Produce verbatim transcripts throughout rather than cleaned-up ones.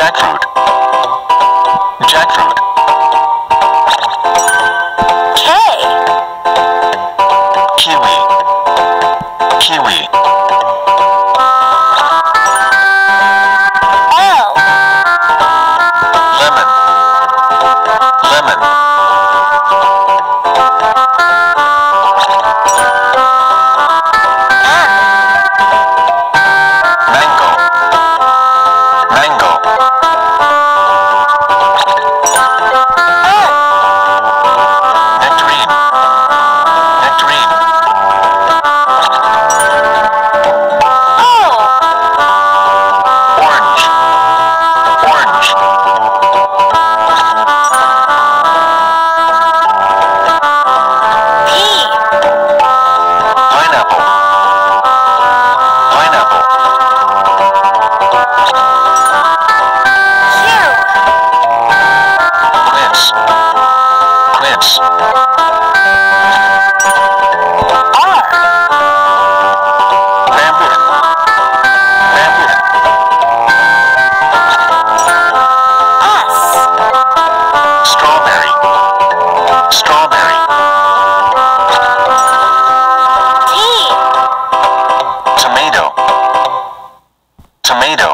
Jackfruit. Jackfruit. K. Kiwi. Kiwi. L. Lemon. Lemon. Mango. Mango. Nectarine. Nectarine. O. Orange. Orange. P. Pineapple. Pineapple. Q. Quince. Quince. R. Rambutan. Rambutan. S. Strawberry. Strawberry. T. Tomato. Tomato.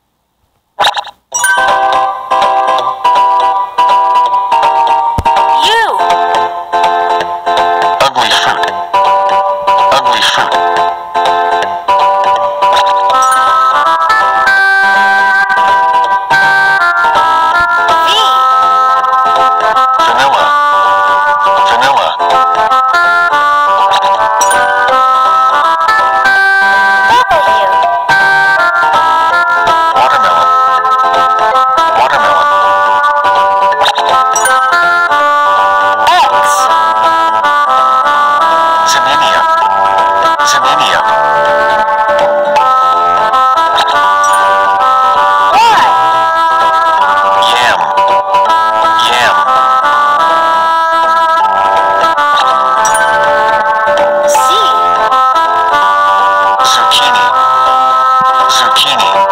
U. Ugly fruit. Ugly fruit. V. Vanilla. Vanilla. W. Watermelon. Watermelon. X. Zinnia. Zinnia. Y. Yam. Yam. Z. Zucchini. Zucchini.